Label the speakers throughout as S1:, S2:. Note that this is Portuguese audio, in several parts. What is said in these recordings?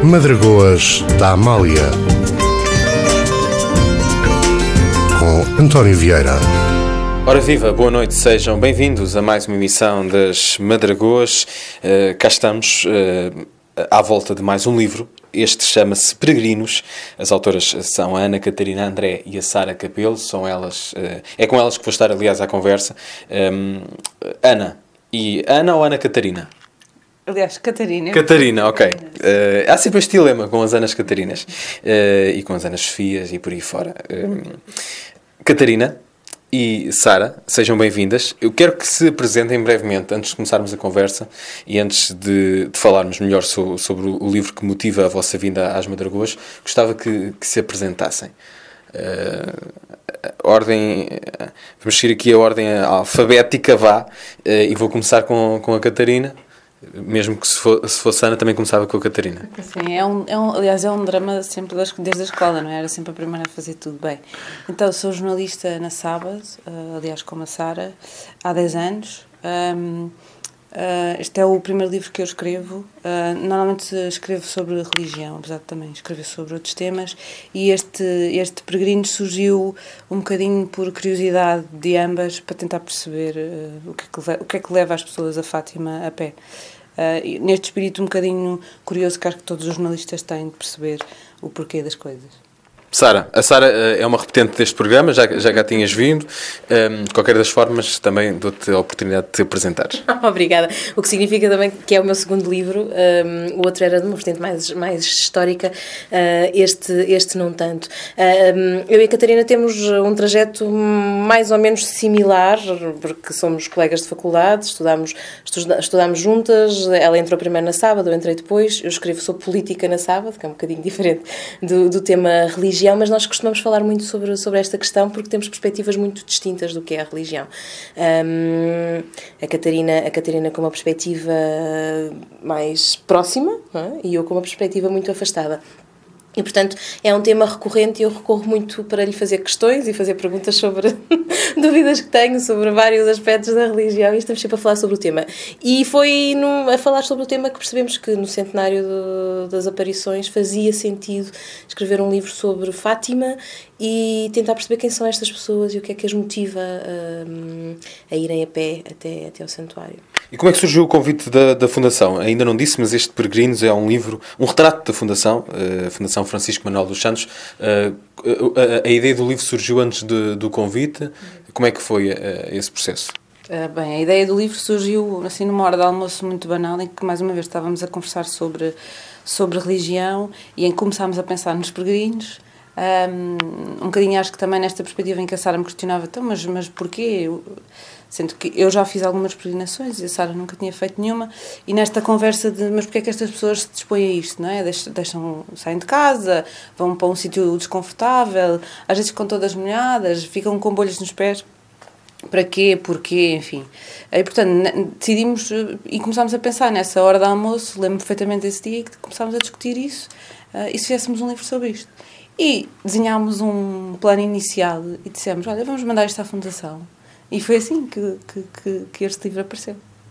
S1: Madragoas da Amália, com António Vieira.
S2: Ora viva, boa noite, sejam bem-vindos a mais uma emissão das Madragoas. Cá estamos à volta de mais um livro. Este chama-se Peregrinos. As autoras são a Ana Catarina André e a Sara Capelo. São elas, é com elas que vou estar, aliás, à conversa. Ana ou Ana Catarina?
S3: Aliás, Catarina.
S2: Catarina, ok. Há sempre este dilema com as Anas Catarinas e com as Anas Sofias e por aí fora. Catarina e Sara, sejam bem-vindas. Eu quero que se apresentem brevemente, antes de começarmos a conversa e antes de falarmos melhor sobre o livro que motiva a vossa vinda às Madragoas, gostava que se apresentassem. Vamos seguir aqui a ordem alfabética, e vou começar com a Catarina. Mesmo que se fosse Ana, também começava com a Catarina.
S3: Sim, aliás, é um drama sempre desde a escola, não é? Era sempre a primeira a fazer tudo bem. Então, sou jornalista na Sábado, aliás, como a Sara, há 10 anos. Este é o primeiro livro que eu escrevo. Normalmente escrevo sobre religião, apesar de também escrever sobre outros temas. E este Peregrinos surgiu um bocadinho por curiosidade de ambas, para tentar perceber o que é que leva as pessoas a Fátima a pé. Neste espírito um bocadinho curioso que acho que todos os jornalistas têm de perceber o porquê das coisas.
S2: Sara, a Sara é uma repetente deste programa, já cá tinhas vindo. De qualquer das formas, também dou-te a oportunidade de te apresentares.
S4: Obrigada. O que significa também que é o meu segundo livro. O outro era de uma vertente mais histórica, este não tanto. Eu e a Catarina temos um trajeto mais ou menos similar, porque somos colegas de faculdade, estudámos juntas. Ela entrou primeiro na Sábado, eu entrei depois. Eu escrevo sobre política na Sábado, que é um bocadinho diferente do tema religião, mas nós costumamos falar muito sobre esta questão porque temos perspectivas muito distintas do que é a religião. A Catarina com uma perspectiva mais próxima, não é? E eu com uma perspectiva muito afastada. E, portanto, é um tema recorrente e eu recorro muito para lhe fazer questões e fazer perguntas sobre dúvidas que tenho sobre vários aspectos da religião e estamos sempre a falar sobre o tema. E foi a falar sobre o tema que percebemos que no centenário das aparições fazia sentido escrever um livro sobre Fátima e tentar perceber quem são estas pessoas e o que é que as motiva a irem a pé até ao santuário.
S2: E como é que surgiu o convite da Fundação? Ainda não disse, mas este Peregrinos é um livro, um retrato da Fundação, a Fundação Francisco Manuel dos Santos. A ideia do livro surgiu antes do convite. Como é que foi esse processo?
S3: Bem, a ideia do livro surgiu assim numa hora de almoço muito banal, em que mais uma vez estávamos a conversar sobre religião e em que começámos a pensar nos peregrinos. Um bocadinho acho que também nesta perspectiva em que a Sara me questionava, então, mas porquê? Sendo que eu já fiz algumas peregrinações e a Sara nunca tinha feito nenhuma, e nesta conversa de mas porquê é que estas pessoas se dispõem a isto, não é? Saem de casa, vão para um sítio desconfortável, às vezes com todas molhadas, ficam com bolhas nos pés. Para quê? Porquê? Enfim. E, portanto, decidimos e começámos a pensar nessa hora de almoço, lembro-me perfeitamente desse dia, que começámos a discutir isso, e se fizéssemos um livro sobre isto. E desenhámos um plano inicial e dissemos, olha, vamos mandar isto à Fundação. E foi assim que este livro apareceu.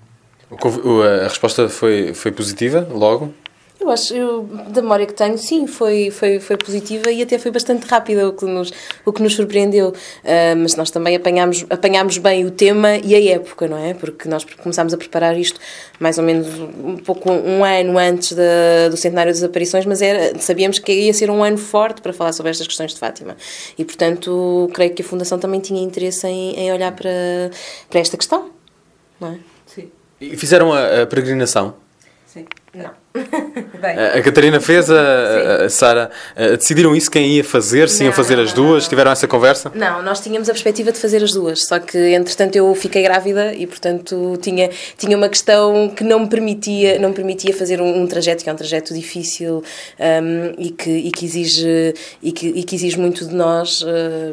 S2: A resposta foi positiva, logo?
S4: Eu acho, da memória que tenho, sim, foi positiva e até foi bastante rápida, o que nos surpreendeu. Mas nós também apanhámos bem o tema e a época, não é? Porque nós começámos a preparar isto mais ou menos um pouco um ano antes do centenário das aparições, mas sabíamos que ia ser um ano forte para falar sobre estas questões de Fátima. E, portanto, creio que a Fundação também tinha interesse em olhar para esta questão, não é?
S3: Sim.
S2: E fizeram a peregrinação?
S3: Sim.
S4: Não.
S3: Bem.
S2: A Catarina fez, a Sara, decidiram isso, quem ia fazer, se iam fazer as duas, tiveram essa conversa?
S4: Não, nós tínhamos a perspectiva de fazer as duas, só que entretanto eu fiquei grávida e portanto tinha uma questão que não me permitia fazer um trajeto, que é um trajeto difícil e que exige muito de nós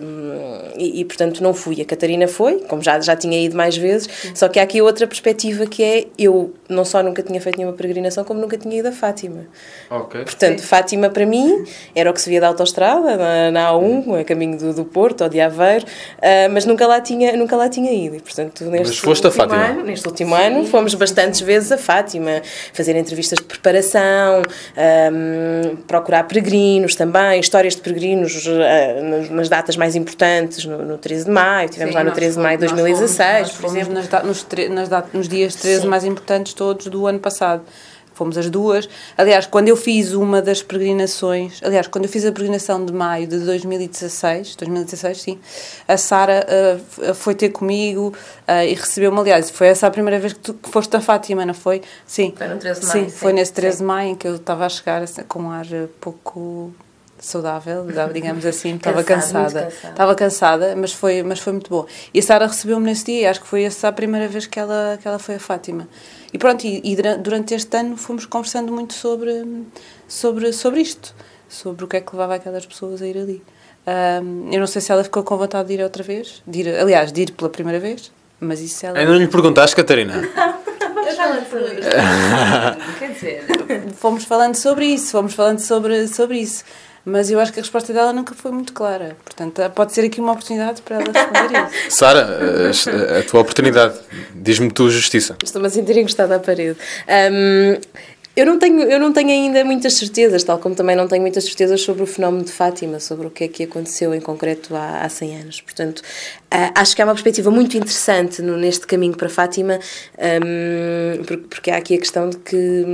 S4: e portanto não fui. A Catarina foi, como já tinha ido mais vezes, só que há aqui outra perspectiva que é eu não só nunca tinha feito nenhuma peregrinação, como nunca tinha ido a Fátima.
S2: Ok.
S4: Portanto, sim, Fátima para mim era o que se via da autoestrada, na A1, a caminho do Porto ou de Aveiro, mas nunca lá tinha ido. E, portanto,
S2: mas foste a Fátima?
S4: Neste último ano fomos bastantes vezes a Fátima, fazer entrevistas de preparação, procurar peregrinos também, histórias de peregrinos nas datas mais importantes, no 13 de maio, estivemos lá no 13 de maio de 2016, por exemplo.
S3: Nos dias 13 mais importantes todos do ano passado. Fomos as duas. Aliás, quando eu fiz uma das peregrinações, quando eu fiz a peregrinação de maio de 2016, sim, a Sara foi ter comigo e recebeu-me. Aliás, foi essa a primeira vez que foste a Fátima, não foi? Sim.
S4: Foi no 13 de maio.
S3: Sim, foi nesse 13 de maio em que eu estava a chegar com um ar pouco saudável, digamos assim, estava cansada, mas foi muito bom. E a Sara recebeu-me nesse dia, acho que foi essa a primeira vez que ela foi a Fátima. E pronto, e durante este ano fomos conversando muito sobre isto, sobre o que é que levava aquelas pessoas a ir ali. Eu não sei se ela ficou com vontade de ir outra vez, de ir pela primeira vez, mas isso ela...
S2: Ainda não lhe perguntaste, Catarina?
S3: Eu já lhe perguntei. Quer dizer, fomos falando sobre isso. Mas eu acho que a resposta dela nunca foi muito clara. Portanto, pode ser aqui uma oportunidade para ela responder isso.
S2: Sara, a tua oportunidade. Diz-me tu justiça.
S4: Estou-me a sentir encostada à parede. Eu não tenho ainda muitas certezas, tal como também não tenho muitas certezas sobre o fenómeno de Fátima, sobre o que é que aconteceu em concreto há 100 anos. Portanto, acho que há uma perspectiva muito interessante neste caminho para Fátima, porque há aqui a questão de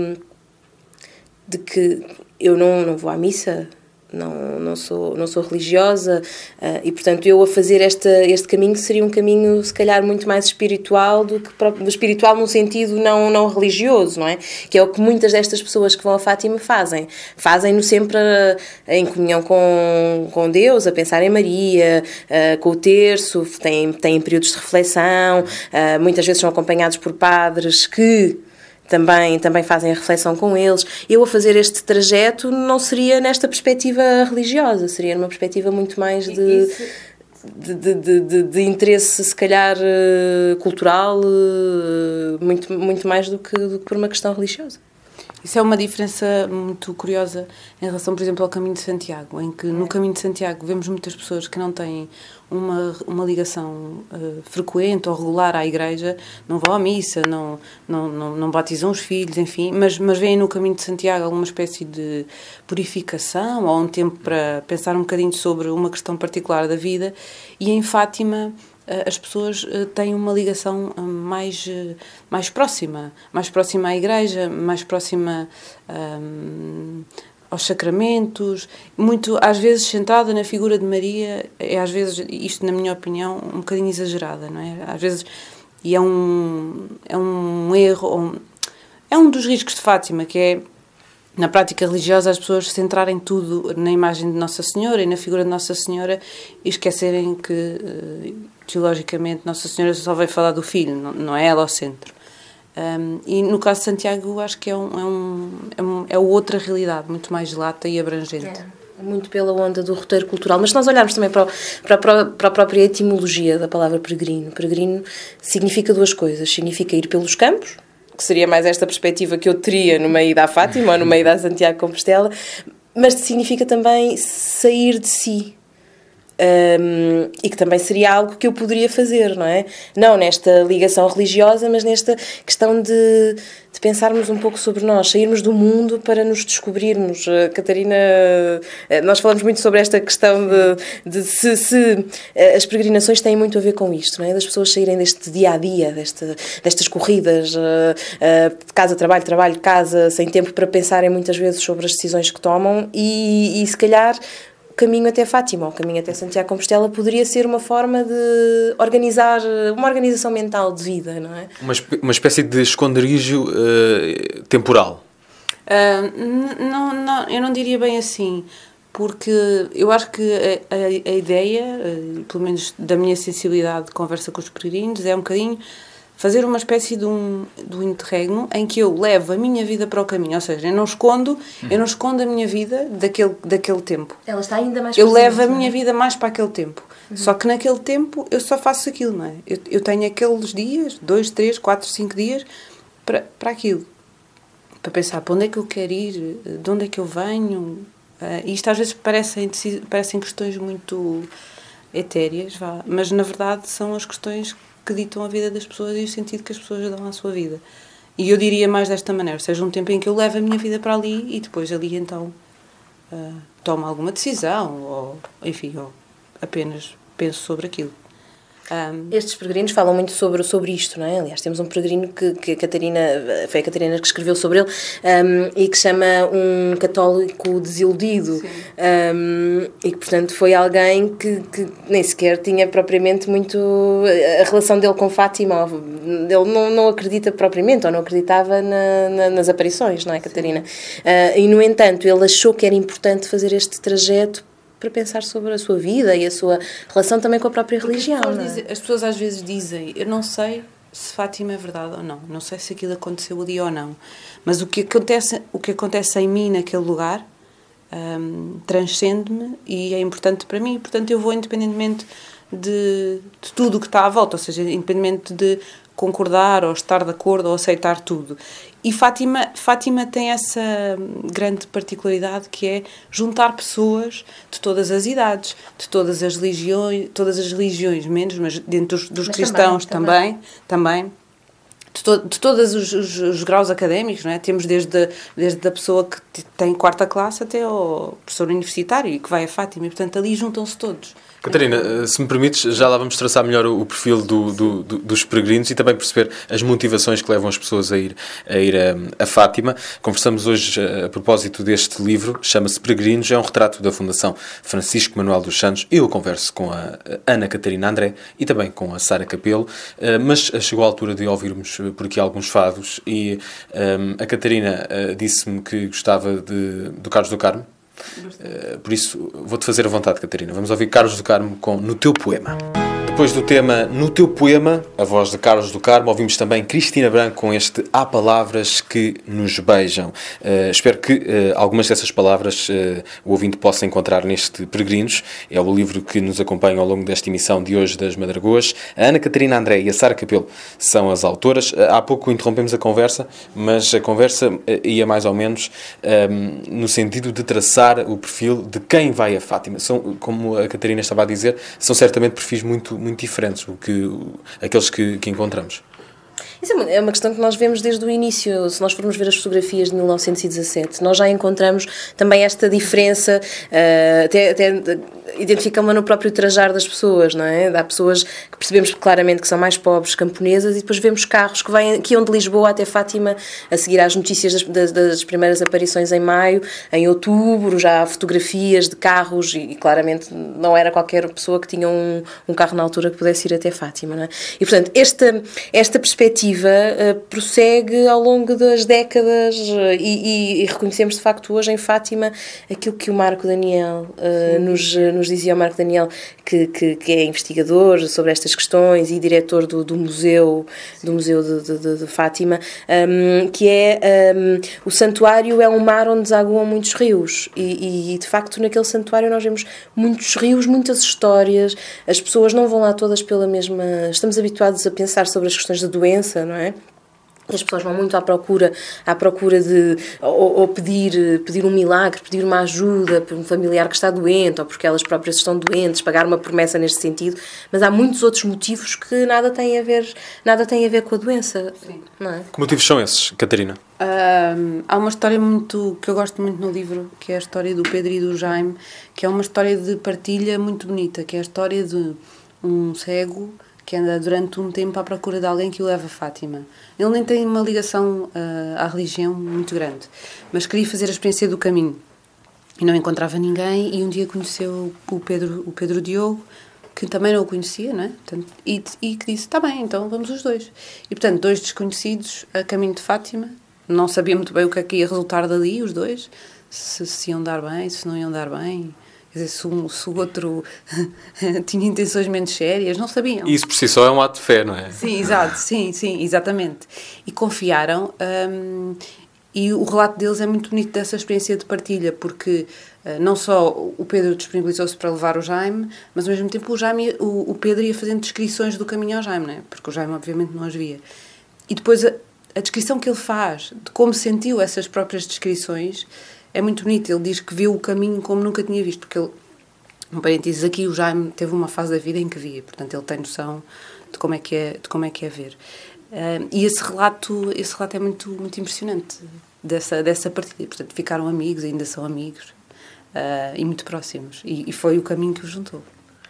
S4: que eu não vou à missa, não sou religiosa, e portanto eu a fazer este caminho seria um caminho se calhar muito mais espiritual do que espiritual num sentido não religioso, não é? Que é o que muitas destas pessoas que vão a Fátima fazem-no sempre em comunhão com Deus, a pensar em Maria, com o terço, têm períodos de reflexão, muitas vezes são acompanhados por padres que também fazem a reflexão com eles. Eu a fazer este trajeto não seria nesta perspectiva religiosa, seria numa perspectiva muito mais de interesse, se calhar, cultural, muito mais do que por uma questão religiosa.
S3: Isso é uma diferença muito curiosa em relação, por exemplo, ao Caminho de Santiago, em que no Caminho de Santiago vemos muitas pessoas que não têm uma ligação frequente ou regular à igreja, não vão à missa, não batizam os filhos, enfim, mas veem no Caminho de Santiago alguma espécie de purificação ou um tempo para pensar um bocadinho sobre uma questão particular da vida, e em Fátima as pessoas têm uma ligação mais próxima à igreja, mais próxima aos sacramentos, muito, às vezes, centrada na figura de Maria, às vezes, isto na minha opinião, um bocadinho exagerada, não é? Às vezes, e é um erro, é um dos riscos de Fátima, que é, na prática religiosa, as pessoas centrarem tudo na imagem de Nossa Senhora e na figura de Nossa Senhora e esquecerem que, teologicamente, Nossa Senhora só vai falar do filho, não é ela ao centro. E no caso de Santiago, acho que é outra realidade, muito mais lata e abrangente.
S4: Muito pela onda do roteiro cultural, mas se nós olharmos também para a própria etimologia da palavra peregrino, peregrino significa duas coisas: significa ir pelos campos, que seria mais esta perspectiva que eu teria numa ida à Fátima ou numa ida a Santiago de Compostela, mas significa também sair de si. E que também seria algo que eu poderia fazer, não é? Não nesta ligação religiosa, mas nesta questão de pensarmos um pouco sobre nós, sairmos do mundo para nos descobrirmos. Catarina, nós falamos muito sobre esta questão de se as peregrinações têm muito a ver com isto, não é? Das pessoas saírem deste dia-a-dia, destas corridas, de casa, trabalho, casa, sem tempo para pensarem muitas vezes sobre as decisões que tomam e se calhar o caminho até Fátima, o caminho até Santiago de Compostela poderia ser uma forma de organizar, uma organização mental de vida, não é?
S2: Uma espécie de esconderijo temporal.
S3: Eu não diria bem assim, porque eu acho que a ideia, pelo menos da minha sensibilidade de conversa com os peregrinos, é um bocadinho fazer uma espécie de um interregno em que eu levo a minha vida para o caminho, ou seja, eu não escondo a minha vida daquele tempo.
S4: Ela está ainda mais
S3: presente, eu levo a minha vida mais para aquele tempo. Só que naquele tempo eu só faço aquilo, não é? Eu tenho aqueles dias, 2, 3, 4, 5 dias para aquilo. Para pensar, para onde é que eu quero ir, de onde é que eu venho. E isto às vezes parecem questões muito etéreas, mas na verdade são as questões que ditam a vida das pessoas e o sentido que as pessoas dão à sua vida. E eu diria mais desta maneira, ou seja, um tempo em que eu levo a minha vida para ali e depois ali então tomo alguma decisão ou, enfim, ou apenas penso sobre aquilo.
S4: Estes peregrinos falam muito sobre isto, não é? Aliás, temos um peregrino que a Catarina, foi a Catarina que escreveu sobre ele, e que chama um católico desiludido, e que, portanto, foi alguém que nem sequer tinha propriamente muito a relação dele com Fátima. Ele não acredita propriamente, ou não acreditava nas aparições, não é, Catarina? E, no entanto, ele achou que era importante fazer este trajeto para pensar sobre a sua vida e a sua relação também com a própria religião.
S3: As pessoas às vezes dizem, eu não sei se Fátima é verdade ou não, não sei se aquilo aconteceu ali ou não, mas o que acontece em mim naquele lugar transcende-me e é importante para mim, portanto eu vou independentemente de tudo o que está à volta, ou seja, independente de concordar ou estar de acordo ou aceitar tudo. E Fátima tem essa grande particularidade que é juntar pessoas de todas as idades, de todas as religiões menos, mas dentro dos cristãos também. De todos os graus académicos, não é? Temos desde a pessoa que tem 4ª classe até ao professor universitário e que vai a Fátima, e portanto ali juntam-se todos.
S2: Catarina, se me permites, já lá vamos traçar melhor o perfil dos peregrinos e também perceber as motivações que levam as pessoas a ir a Fátima. Conversamos hoje a propósito deste livro, chama-se Peregrinos, é um retrato da Fundação Francisco Manuel dos Santos. Eu converso com a Ana Catarina André e também com a Sara Capelo, mas chegou a altura de ouvirmos por aqui alguns fados e a Catarina disse-me que gostava do Carlos do Carmo. Por isso, vou-te fazer a vontade, Catarina. Vamos ouvir Carlos do Carmo com No Teu Poema. Depois do tema No Teu Poema, a voz de Carlos do Carmo, ouvimos também Cristina Branco com este Há Palavras que Nos Beijam. Espero que algumas dessas palavras o ouvinte possa encontrar neste Peregrinos. É o livro que nos acompanha ao longo desta emissão de hoje das Madragoas. A Ana Catarina André e a Sara Capelo são as autoras. Há pouco interrompemos a conversa, mas a conversa ia mais ou menos no sentido de traçar o perfil de quem vai a Fátima. São, como a Catarina estava a dizer, são certamente perfis muito diferentes aqueles que encontramos.
S4: Isso é uma questão que nós vemos desde o início. Se nós formos ver as fotografias de 1917, nós já encontramos também esta diferença, até identificamos no próprio trajar das pessoas, não é? Há pessoas que percebemos claramente que são mais pobres, camponesas, e depois vemos carros que iam de Lisboa até Fátima, a seguir às notícias das primeiras aparições em maio, em outubro, já há fotografias de carros e claramente não era qualquer pessoa que tinha um carro na altura que pudesse ir até Fátima, não é? E, portanto, esta perspectiva prossegue ao longo das décadas e reconhecemos de facto hoje em Fátima aquilo que o Marco Daniel nos dizia, o Marco Daniel que é investigador sobre estas questões e diretor do museu de Fátima, que é o santuário é um mar onde desaguam muitos rios e de facto naquele santuário nós vemos muitos rios, muitas histórias, as pessoas não vão lá todas pela mesma... Estamos habituados a pensar sobre as questões da doença, não é? As pessoas vão muito à procura de ou pedir um milagre, pedir uma ajuda por um familiar que está doente ou porque elas próprias estão doentes, pagar uma promessa neste sentido, mas há muitos outros motivos que nada têm a ver com a doença. Sim. Não é?
S2: Que motivos são esses, Catarina?
S3: Há uma história que eu gosto muito no livro, que é a história do Pedro e do Jaime, que é uma história de partilha muito bonita, que é a história de um cego que anda durante um tempo à procura de alguém que o leve a Fátima. Ele nem tem uma ligação à religião muito grande, mas queria fazer a experiência do caminho. E não encontrava ninguém, e um dia conheceu o Pedro Diogo, que também não o conhecia, não é? Portanto, e que disse, está bem, então vamos os dois. E, portanto, dois desconhecidos a caminho de Fátima, não sabia muito bem o que é que ia resultar dali, os dois, se iam dar bem, se não iam dar bem... Quer dizer, se o outro tinha intenções menos sérias, não sabiam.
S2: Isso por si só é um ato de fé, não é?
S3: Sim, exato, sim, exatamente. E confiaram, e o relato deles é muito bonito dessa experiência de partilha, porque não só o Pedro disponibilizou-se para levar o Jaime, mas ao mesmo tempo o Pedro ia fazendo descrições do caminho ao Jaime, não é? Porque o Jaime obviamente não as via. E depois a descrição que ele faz de como sentiu essas próprias descrições é muito bonita. Ele diz que viu o caminho como nunca tinha visto, porque ele, um parênteses aqui, o Jaime teve uma fase da vida em que via, portanto ele tem noção de como é que é ver. E esse relato é muito, muito impressionante dessa partilha. Portanto, ficaram amigos, ainda são amigos, e muito próximos. E foi o caminho que os juntou.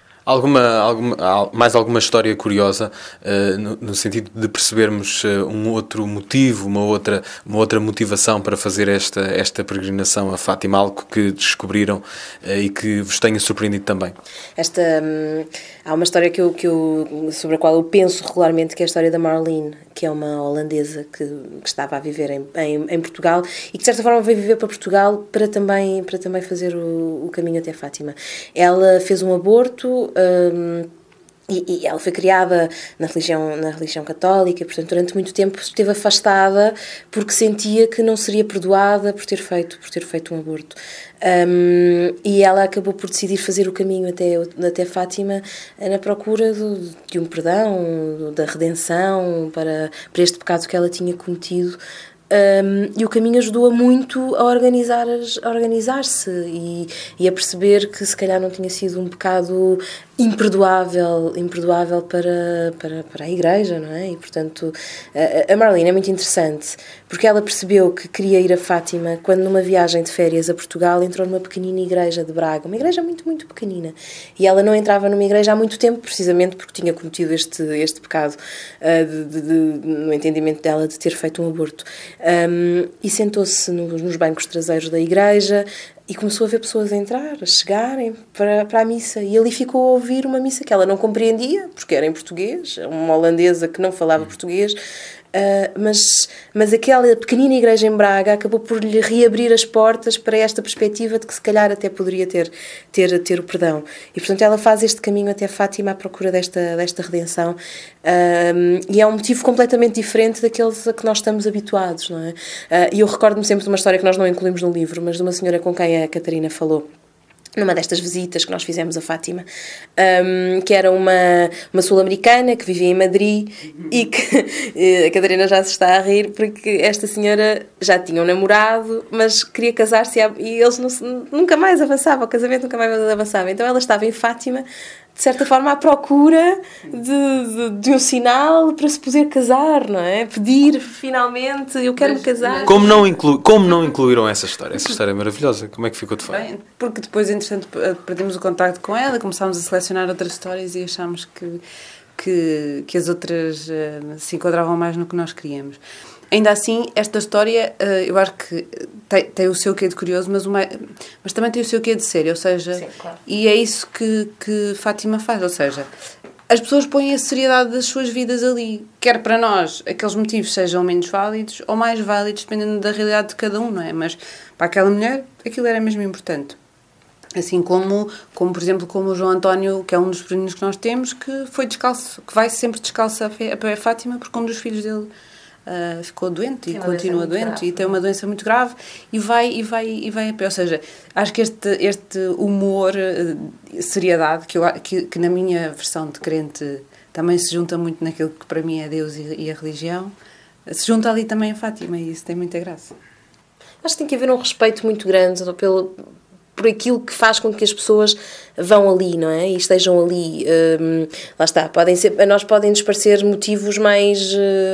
S2: Mais alguma história curiosa, no sentido de percebermos um outro motivo, uma outra motivação para fazer esta peregrinação a Fátima, algo que descobriram e que vos tenha surpreendido também?
S4: Há uma história sobre a qual eu penso regularmente, que é a história da Marlene, que é uma holandesa que estava a viver em Portugal e que de certa forma veio viver para Portugal para também fazer o caminho até Fátima. Ela fez um aborto. E ela foi criada na religião católica, portanto, durante muito tempo esteve afastada porque sentia que não seria perdoada por ter feito um aborto. E ela acabou por decidir fazer o caminho até Fátima na procura de um perdão, da redenção para este pecado que ela tinha cometido. E o caminho ajudou-a muito a organizar-se e a perceber que se calhar não tinha sido um pecado imperdoável para a Igreja, não é? E portanto a Marlene é muito interessante porque ela percebeu que queria ir a Fátima quando numa viagem de férias a Portugal entrou numa pequenina igreja de Braga, uma igreja muito, muito pequenina, e ela não entrava numa igreja há muito tempo precisamente porque tinha cometido este pecado no entendimento dela de ter feito um aborto. E sentou-se nos bancos traseiros da igreja e começou a ver pessoas a entrar, a chegarem para a missa. E ali ficou a ouvir uma missa que ela não compreendia, porque era em português, uma holandesa que não falava português, mas aquela pequenina igreja em Braga acabou por lhe reabrir as portas para esta perspectiva de que se calhar até poderia ter o perdão. E portanto ela faz este caminho até Fátima à procura desta redenção, e é um motivo completamente diferente daqueles a que nós estamos habituados, não é? E eu recordo-me sempre de uma história que nós não incluímos no livro, mas de uma senhora com quem a Catarina falou numa destas visitas que nós fizemos a Fátima, que era uma sul-americana que vivia em Madrid e que a Catarina já se está a rir porque esta senhora já tinha um namorado, mas queria casar-se e eles nunca mais avançavam, o casamento nunca mais avançava. Então ela estava em Fátima, de certa forma, à procura de um sinal para se poder casar, não é? Pedir, finalmente, eu quero-me casar.
S2: Como não incluíram essa história? Essa história é maravilhosa. Como é que ficou de fora?
S3: Bem, porque depois, entretanto, perdemos o contacto com ela, começámos a selecionar outras histórias e achámos que as outras se enquadravam mais no que nós queríamos. Ainda assim, esta história, eu acho que tem o seu quê de curioso, mas também tem o seu quê de sério, ou seja, sim, claro. E é isso que Fátima faz, ou seja, as pessoas põem a seriedade das suas vidas ali, quer para nós aqueles motivos sejam menos válidos ou mais válidos, dependendo da realidade de cada um, não é? Mas para aquela mulher, aquilo era mesmo importante. Assim como por exemplo, como o João António, que é um dos peregrinos que nós temos, que foi descalço, que vai sempre descalço a Fátima, porque um dos filhos dele ficou doente e continua doente grave, e tem uma doença muito grave e vai a pé. Ou seja, acho que este humor, seriedade, que na minha versão de crente também se junta muito naquilo que para mim é Deus e a religião, se junta ali também a Fátima, e isso tem muita graça.
S4: Acho que tem que haver um respeito muito grande por aquilo que faz com que as pessoas vão ali, não é? E estejam ali. Lá está, a nós podem-nos parecer motivos mais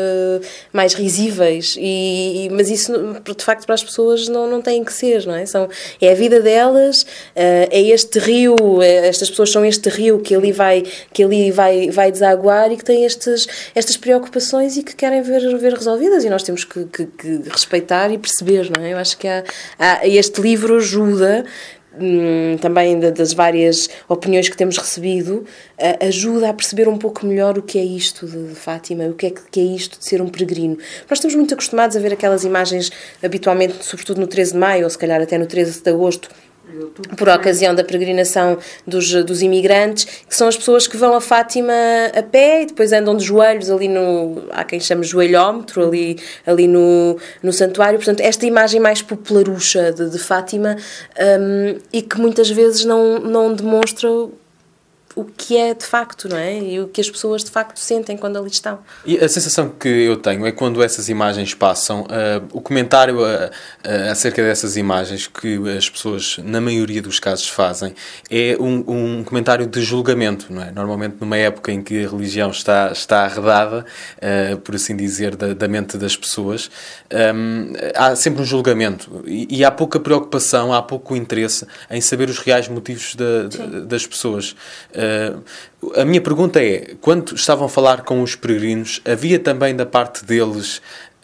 S4: risíveis, mas isso, de facto, para as pessoas não tem que ser, não é? É a vida delas, é este rio, estas pessoas são este rio que ali vai desaguar e que têm estas preocupações e que querem ver resolvidas, e nós temos que respeitar e perceber, não é? Eu acho que este livro ajuda, também das várias opiniões que temos recebido, ajuda a perceber um pouco melhor o que é isto de Fátima, o que é isto de ser um peregrino. Nós estamos muito acostumados a ver aquelas imagens, habitualmente, sobretudo no 13 de maio, ou se calhar até no 13 de agosto, por ocasião da peregrinação dos imigrantes, que são as pessoas que vão a Fátima a pé e depois andam de joelhos ali há quem chame joelhómetro, ali no santuário. Portanto, esta imagem mais popularucha de Fátima, e que muitas vezes não demonstra o que é de facto, não é? E o que as pessoas de facto sentem quando ali estão.
S2: E a sensação que eu tenho é que quando essas imagens passam, o comentário acerca dessas imagens que as pessoas, na maioria dos casos, fazem é um comentário de julgamento, não é? Normalmente numa época em que a religião está arredada, por assim dizer, da mente das pessoas, há sempre um julgamento e há pouca preocupação, há pouco interesse em saber os reais motivos das pessoas. A minha pergunta é, quando estavam a falar com os peregrinos, havia também da parte deles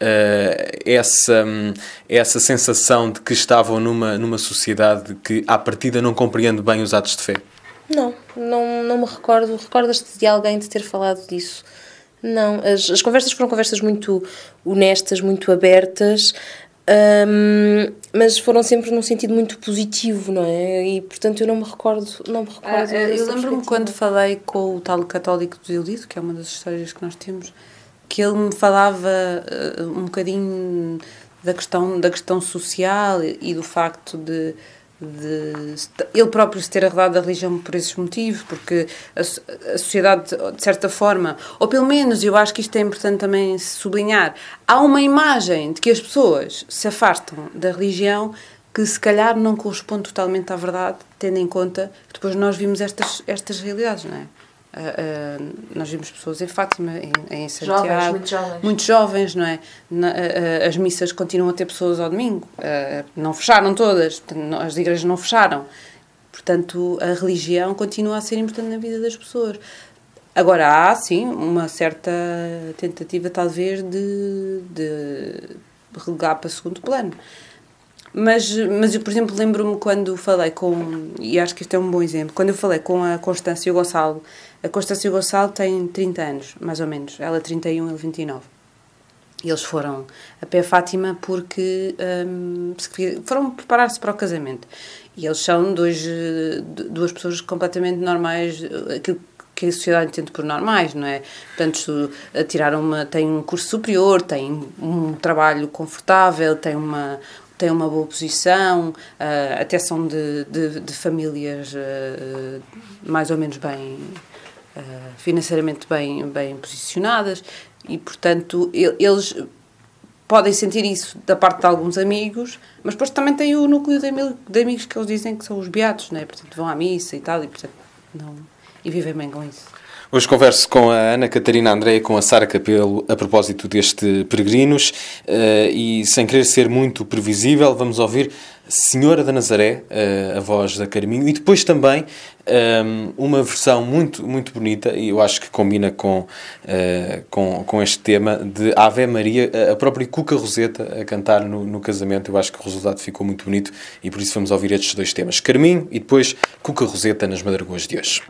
S2: essa sensação de que estavam numa sociedade que à partida não compreende bem os atos de fé?
S4: Não me recordo. Recordas-te de alguém de ter falado disso? Não, as conversas foram conversas muito honestas, muito abertas, mas foram sempre num sentido muito positivo, não é? E, portanto, eu não me recordo
S3: eu lembro-me quando falei com o tal católico do Desiludido, que é uma das histórias que nós temos, que ele me falava um bocadinho da questão social e do facto de ele próprio se ter arredado da religião por esses motivos, porque a sociedade, de certa forma, ou pelo menos eu acho que isto é importante também sublinhar, há uma imagem de que as pessoas se afastam da religião que se calhar não corresponde totalmente à verdade, tendo em conta que depois nós vimos estas realidades, não é? Nós vimos pessoas em Fátima, em Santiago, muito jovens, não é? As missas continuam a ter pessoas ao domingo, não fecharam todas, as igrejas não fecharam, portanto a religião continua a ser importante na vida das pessoas. Agora há sim uma certa tentativa talvez de relegar para segundo plano. Mas eu, por exemplo, lembro-me quando falei e acho que este é um bom exemplo, quando eu falei com a Constância Gonçalo. A Constância Gonçalo tem 30 anos, mais ou menos, ela 31, ele 29. E eles foram a pé a Fátima porque foram preparar-se para o casamento. E eles são duas pessoas completamente normais, aquilo que a sociedade entende por normais, não é? Portanto, têm um curso superior, têm um trabalho confortável, têm uma boa posição, até são de famílias mais ou menos bem, financeiramente bem posicionadas e, portanto, eles podem sentir isso da parte de alguns amigos, mas depois também tem o núcleo de amigos que eles dizem que são os beatos, não é? Portanto, vão à missa e tal, e vivem bem com isso.
S2: Hoje converso com a Ana Catarina André e com a Sara Capelo a propósito deste Peregrinos e, sem querer ser muito previsível, vamos ouvir Senhora da Nazaré, a voz da Carminho, e depois também uma versão muito, muito bonita, e eu acho que combina com este tema, de Ave Maria, a própria Cuca Roseta a cantar no casamento. Eu acho que o resultado ficou muito bonito e por isso vamos ouvir estes dois temas, Carminho e depois Cuca Roseta nas Madragoas de hoje.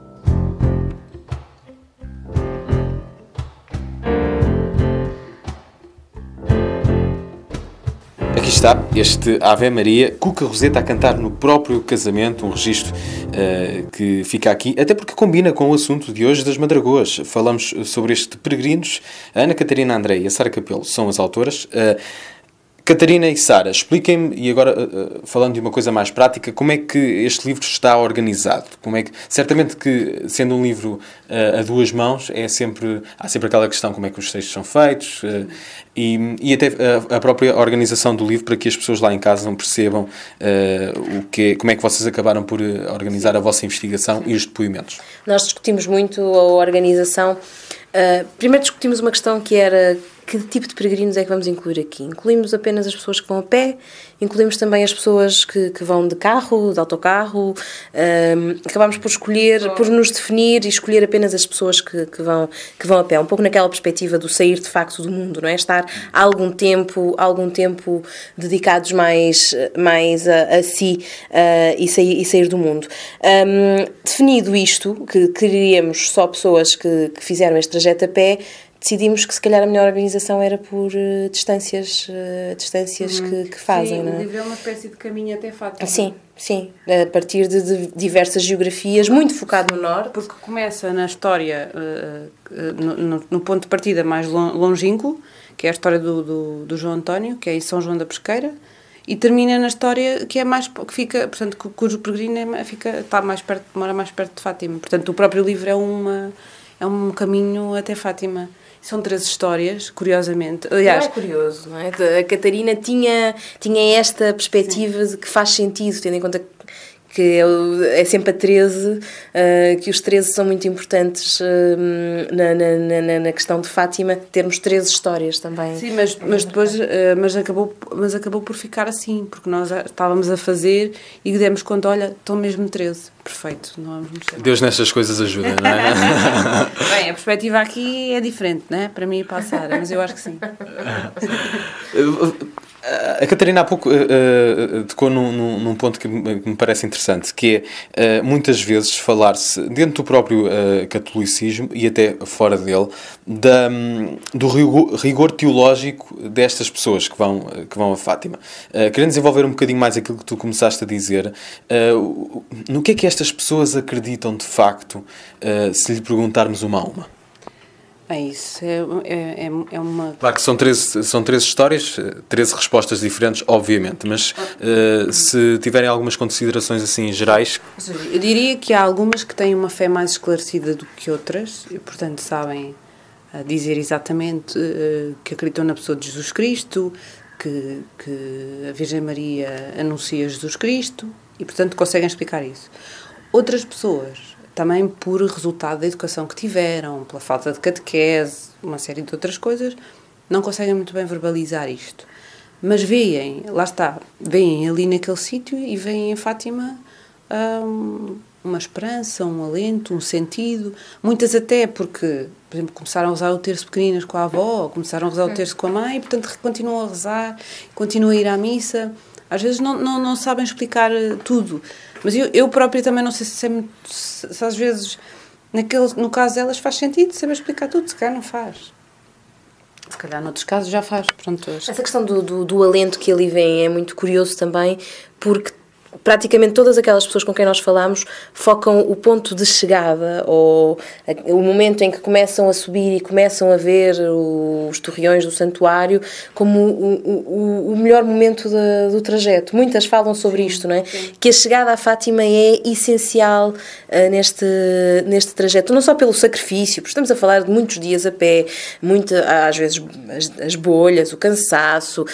S2: Aqui está este Ave Maria, Cuca Roseta a cantar no próprio casamento, um registro que fica aqui, até porque combina com o assunto de hoje das Madragoas. Falamos sobre este Peregrinos. A Ana Catarina André e a Sara Capelo são as autoras. Catarina e Sara, expliquem-me, e agora falando de uma coisa mais prática, como é que este livro está organizado? Certamente que, sendo um livro a duas mãos, há sempre aquela questão como é que os textos são feitos e até a própria organização do livro, para que as pessoas lá em casa não percebam como é que vocês acabaram por organizar a vossa investigação e os depoimentos.
S4: Nós discutimos muito a organização. Primeiro discutimos uma questão que era: que tipo de peregrinos é que vamos incluir aqui? Incluímos apenas as pessoas que vão a pé, incluímos também as pessoas que vão de carro, de autocarro, acabámos por nos definir e escolher apenas as pessoas que vão a pé, um pouco naquela perspectiva do sair de facto do mundo, não é? Estar algum tempo dedicados mais a si e sair do mundo. Definido isto, que queríamos só pessoas que fizeram este trajeto a pé, decidimos que se calhar a melhor organização era por distâncias que fazem.
S3: Sim,
S4: não é?
S3: O livro é uma espécie de caminho até Fátima.
S4: Sim, a partir de diversas geografias, muito focado no norte.
S3: Porque começa na história, no ponto de partida mais longínquo, que é a história do João António, que é em São João da Pesqueira, e termina na história que é mais, que fica, portanto, cujo peregrino está mais perto, mora mais perto de Fátima. Portanto, o próprio livro é um caminho até Fátima. São 3 histórias, curiosamente. Aliás,
S4: é curioso, não é? A Catarina tinha esta perspectiva de que faz sentido, tendo em conta que é sempre a 13, que os 13 são muito importantes na questão de Fátima, termos 13 histórias também.
S3: Sim, mas depois mas acabou por ficar assim, porque nós estávamos a fazer e demos conta, olha, estão mesmo 13. Perfeito, não vamos mexer.
S2: Deus nestas coisas ajuda, não é?
S3: Bem, a perspectiva aqui é diferente, não é? Para mim e para a Sara, mas eu acho que sim.
S2: A Catarina há pouco tocou num ponto que me parece interessante, que é muitas vezes falar-se dentro do próprio catolicismo e até fora dele do rigor teológico destas pessoas que vão a Fátima. Querendo desenvolver um bocadinho mais aquilo que tu começaste a dizer, no que é que estas pessoas acreditam de facto, se lhe perguntarmos uma a uma?
S3: É isso, é uma...
S2: Claro que são 13 histórias, 13 respostas diferentes, obviamente, mas se tiverem algumas considerações assim gerais...
S3: Eu diria que há algumas que têm uma fé mais esclarecida do que outras, e portanto sabem dizer exatamente que acreditam na pessoa de Jesus Cristo, que a Virgem Maria anuncia Jesus Cristo, e portanto conseguem explicar isso. Outras pessoas... também por resultado da educação que tiveram, pela falta de catequese, uma série de outras coisas, não conseguem muito bem verbalizar isto. Mas veem, lá está, veem ali naquele sítio e veem em Fátima uma esperança, um alento, um sentido. Muitas até porque, por exemplo, começaram a rezar o terço pequeninas com a avó, ou começaram a rezar o terço com a mãe, e portanto continuam a rezar, continuam a ir à missa. Às vezes não sabem explicar tudo. Mas eu própria também não sei se às vezes, no caso delas, faz sentido saber explicar tudo. Se calhar não faz. Se calhar noutros casos já faz. Pronto.
S4: Essa questão do alento que ali vem é muito curioso também, porque praticamente todas aquelas pessoas com quem nós falamos focam o ponto de chegada, ou o momento em que começam a subir e começam a ver os torreões do santuário, como o melhor momento do trajeto. Muitas falam sobre isto, não é? Sim. Que a chegada à Fátima é essencial neste trajeto, não só pelo sacrifício, porque estamos a falar de muitos dias a pé, às vezes as bolhas, o cansaço,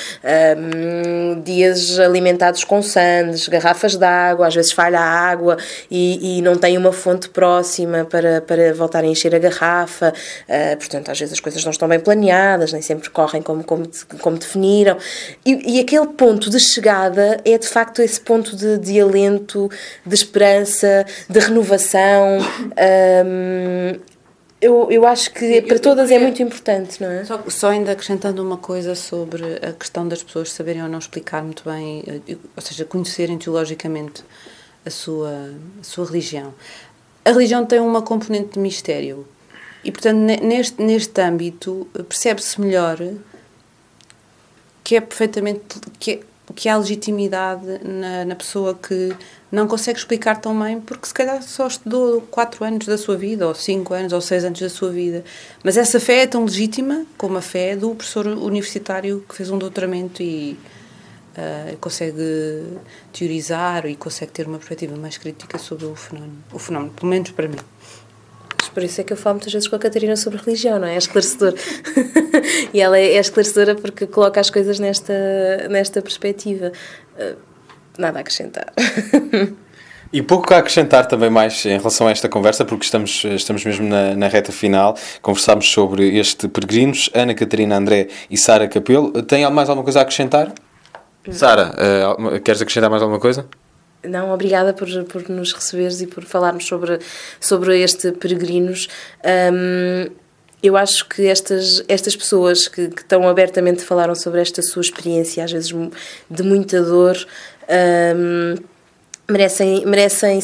S4: dias alimentados com sandes, garrafas de água, às vezes falha a água e não tem uma fonte próxima para voltar a encher a garrafa, portanto às vezes as coisas não estão bem planeadas, nem sempre correm como definiram, e aquele ponto de chegada é de facto esse ponto de alento, de esperança, de renovação. Eu acho que para todas é muito importante, não é?
S3: Só ainda acrescentando uma coisa sobre a questão das pessoas saberem ou não explicar muito bem, ou seja, conhecerem teologicamente a sua religião. A religião tem uma componente de mistério e, portanto, neste âmbito percebe-se melhor que é perfeitamente... que há legitimidade na pessoa que não consegue explicar tão bem, porque se calhar só estudou 4 anos da sua vida, ou 5 anos, ou 6 anos da sua vida. Mas essa fé é tão legítima como a fé do professor universitário que fez um doutoramento e consegue teorizar e consegue ter uma perspectiva mais crítica sobre o fenómeno, pelo menos para mim.
S4: Por isso é que eu falo muitas vezes com a Catarina sobre religião, não é? É esclarecedora. E ela é esclarecedora porque coloca as coisas nesta perspectiva. Nada a acrescentar.
S2: E pouco a acrescentar também mais em relação a esta conversa, porque estamos mesmo na reta final. Conversámos sobre este Peregrinos, Ana Catarina André e Sara Capelo. Tem mais alguma coisa a acrescentar? Sara, queres acrescentar mais alguma coisa?
S4: Não, obrigada por nos receberes e por falarmos sobre este Peregrinos. Eu acho que estas pessoas que tão abertamente falaram sobre esta sua experiência, às vezes de muita dor, merecem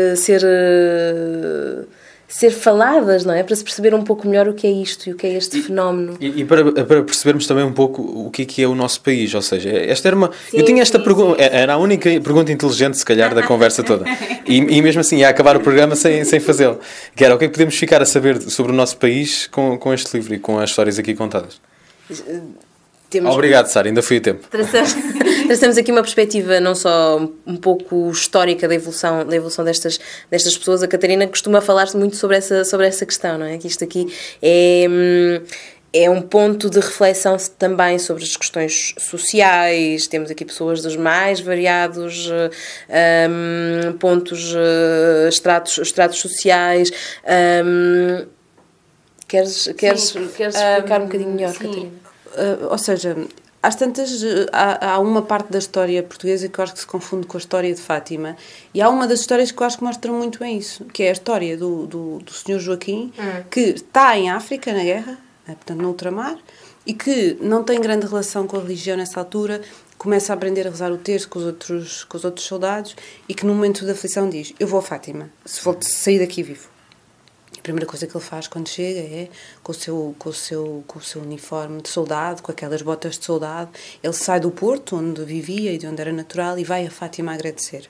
S4: ser faladas, não é? Para se perceber um pouco melhor o que é isto e o que é este fenómeno.
S2: E para percebermos também um pouco o que é o nosso país, ou seja, esta era uma... Sim, eu tinha esta pergunta, era a única pergunta inteligente, se calhar, da conversa toda. E mesmo assim, ia acabar o programa sem fazê-lo. Que era, o que é que podemos ficar a saber sobre o nosso país com este livro e com as histórias aqui contadas? Obrigado, Sara, ainda fui a tempo.
S4: Traçamos aqui uma perspectiva não só um pouco histórica da evolução destas pessoas. A Catarina costuma falar muito sobre essa questão, não é? Que isto aqui é um ponto de reflexão também sobre as questões sociais. Temos aqui pessoas dos mais variados pontos, estratos sociais. Queres explicar um bocadinho melhor,
S3: sim.
S4: Catarina?
S3: Ou seja, às tantas, há uma parte da história portuguesa que eu acho que se confunde com a história de Fátima, e há uma das histórias que eu acho que mostra muito bem isso, que é a história do Sr. Joaquim, que está em África, na guerra, portanto no ultramar, e que não tem grande relação com a religião nessa altura, começa a aprender a rezar o terço com os outros soldados, e que no momento da aflição diz: eu vou a Fátima, se vou sair daqui vivo. A primeira coisa que ele faz quando chega é, com o seu uniforme de soldado, com aquelas botas de soldado, ele sai do Porto, onde vivia e de onde era natural, e vai a Fátima agradecer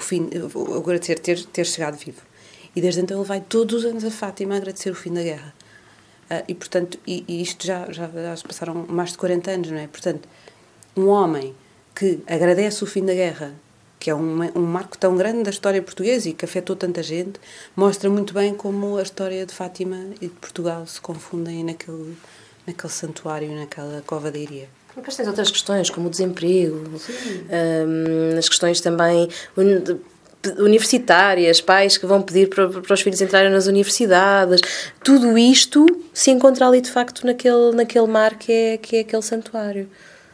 S3: ter chegado vivo. E desde então ele vai todos os anos a Fátima agradecer o fim da guerra. E portanto, isto já se passaram mais de 40 anos, não é? Portanto, um homem que agradece o fim da guerra, que é um marco tão grande da história portuguesa e que afetou tanta gente, mostra muito bem como a história de Fátima e de Portugal se confundem naquele santuário, naquela cova da Iria.
S4: Depois tens outras questões, como o desemprego, as questões também universitárias, pais que vão pedir para os filhos entrarem nas universidades. Tudo isto se encontra ali, de facto, naquele mar que é aquele santuário.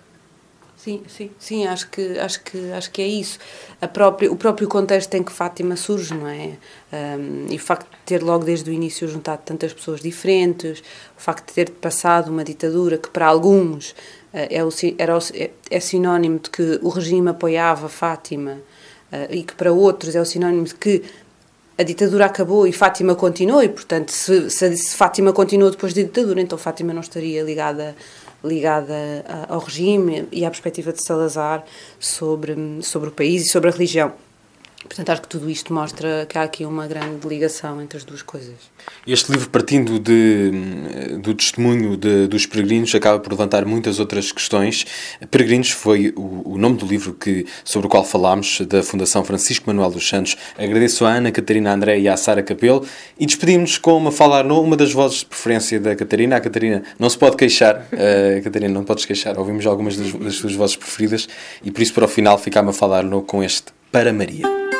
S3: Sim, acho que é isso. O próprio contexto em que Fátima surge, não é? E o facto de ter logo desde o início juntado tantas pessoas diferentes, o facto de ter passado uma ditadura que para alguns é sinónimo de que o regime apoiava Fátima, e que para outros é o sinónimo de que a ditadura acabou e Fátima continuou, e portanto se Fátima continuou depois da ditadura, então Fátima não estaria ligada ao regime e à perspectiva de Salazar sobre o país e sobre a religião. Portanto, acho que tudo isto mostra que há aqui uma grande ligação entre as duas coisas.
S2: Este livro, partindo do testemunho dos peregrinos, acaba por levantar muitas outras questões. Peregrinos foi o nome do livro sobre o qual falámos, da Fundação Francisco Manuel dos Santos. Agradeço à Ana Catarina André e à Sara Capelo, e despedimos-nos com uma Mafalda Arnaud, uma das vozes de preferência da Catarina. A Catarina não se pode queixar, Catarina, não podes queixar, ouvimos algumas das suas vozes preferidas, e por isso, para o final, fica a Mafalda Arnaud com este Para Maria.